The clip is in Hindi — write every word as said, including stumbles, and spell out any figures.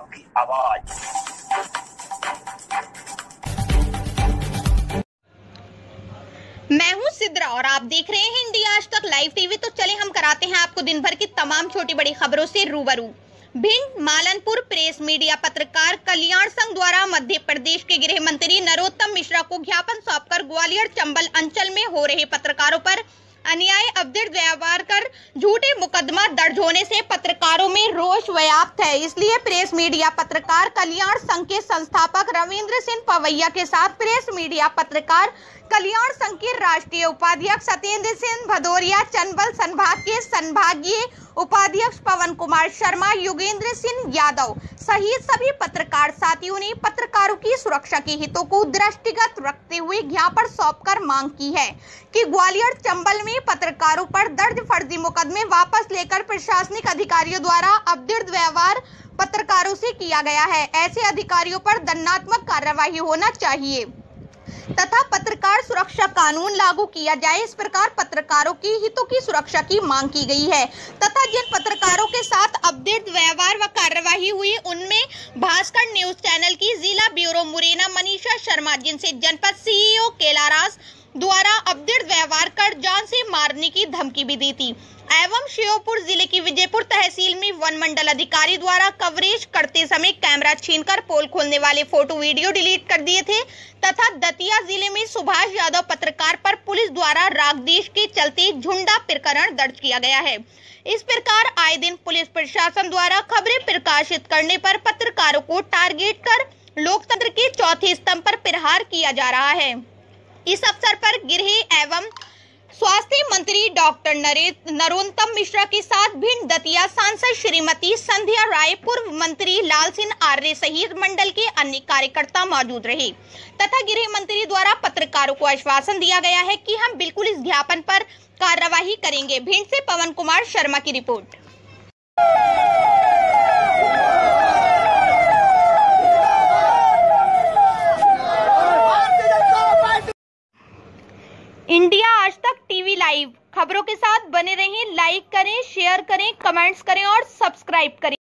आपकी आवाज। मैं हूं सिद्रा और आप देख रहे हैं इंडिया आज तक लाइव टीवी। तो चले हम कराते हैं आपको दिन भर की तमाम छोटी बड़ी खबरों से रूबरू। भिंड मालनपुर प्रेस मीडिया पत्रकार कल्याण संघ द्वारा मध्य प्रदेश के गृह मंत्री नरोत्तम मिश्रा को ज्ञापन सौंपकर ग्वालियर चंबल अंचल में हो रहे पत्रकारों पर अन्याय अवधिक व्यवहार कर झूठे मुकदमा दर्ज होने से पत्रकारों में रोष व्याप्त है। इसलिए प्रेस मीडिया पत्रकार कल्याण संघ के संस्थापक रविंद्र सिंह पवैया के साथ प्रेस मीडिया पत्रकार कल्याण संघ के राष्ट्रीय उपाध्यक्ष सत्येंद्र सिंह भदौरिया, चंबल संभाग के संभागीय उपाध्यक्ष पवन कुमार शर्मा, योगेंद्र सिंह यादव सहित सभी पत्रकार साथियों ने पत्रकारों की सुरक्षा के हितों को दृष्टिगत रखते हुए ज्ञापन सौंपकर मांग की है कि ग्वालियर चंबल में पत्रकारों पर दर्ज फर्जी मुकदमे वापस लेकर प्रशासनिक अधिकारियों द्वारा अवैध व्यवहार पत्रकारों से किया गया है। ऐसे अधिकारियों पर दंडात्मक कार्रवाई होना चाहिए तथा पत्रकार सुरक्षा कानून लागू किया जाए। इस प्रकार पत्रकारों की हितों की सुरक्षा की मांग की गई है तथा जिन पत्रकारों के साथ अवैध व्यवहार व कार्यवाही हुई उनमें भास्कर न्यूज चैनल की जिला ब्यूरो मुरैना मनीषा शर्मा, जिनसे जनपद सीईओ केलारास द्वारा अवैध व्यवहार कर जान से मारने की धमकी भी दी थी, एवं श्योपुर जिले की विजयपुर तहसील में वन मंडल अधिकारी द्वारा कवरेज करते समय कैमरा छीनकर पोल खोलने वाले फोटो वीडियो डिलीट कर दिए थे तथा दतिया जिले में सुभाष यादव पत्रकार पर पुलिस द्वारा रागद्वेष के चलते झुंडा प्रकरण दर्ज किया गया है। इस प्रकार आए दिन पुलिस प्रशासन द्वारा खबरें प्रकाशित करने पर पत्रकारों को टारगेट कर लोकतंत्र के चौथे स्तंभ पर प्रहार किया जा रहा है। इस अवसर पर गृह एवं स्वास्थ्य मंत्री डॉक्टर नरोत्तम मिश्रा के साथ भिंड दतिया सांसद श्रीमती संध्या राय, पूर्व मंत्री लाल सिंह आर्य सहित मंडल के अन्य कार्यकर्ता मौजूद रहे तथा गृह मंत्री द्वारा पत्रकारों को आश्वासन दिया गया है कि हम बिल्कुल इस ज्ञापन पर कार्यवाही करेंगे। भिंड से पवन कुमार शर्मा की रिपोर्ट। इंडिया आज तक टीवी लाइव खबरों के साथ बने रहें। लाइक करें, शेयर करें, कमेंट्स करें और सब्सक्राइब करें।